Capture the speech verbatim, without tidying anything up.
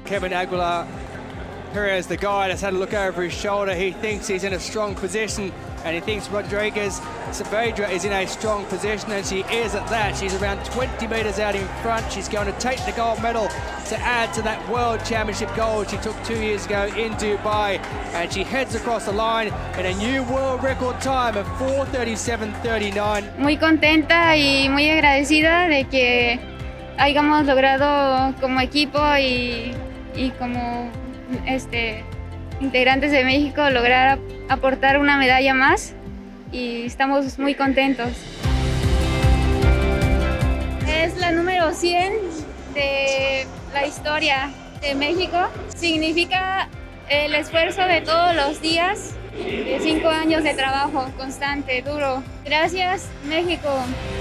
Kevin Aguilar Perez, the guide, has had a look over his shoulder. He thinks he's in a strong position, and he thinks Rodriguez Saavedra is in a strong position, and she is at that. She's around twenty metres out in front. She's going to take the gold medal to add to that World Championship gold she took two years ago in Dubai, and she heads across the line in a new world record time of four thirty-seven thirty-nine. Muy contenta y muy agradecida de que hayamos logrado como equipo y, y como este, integrantes de México lograr aportar una medalla más, y estamos muy contentos. Es la número cien de la historia de México. Significa el esfuerzo de todos los días, de cinco años de trabajo constante, duro. Gracias, México.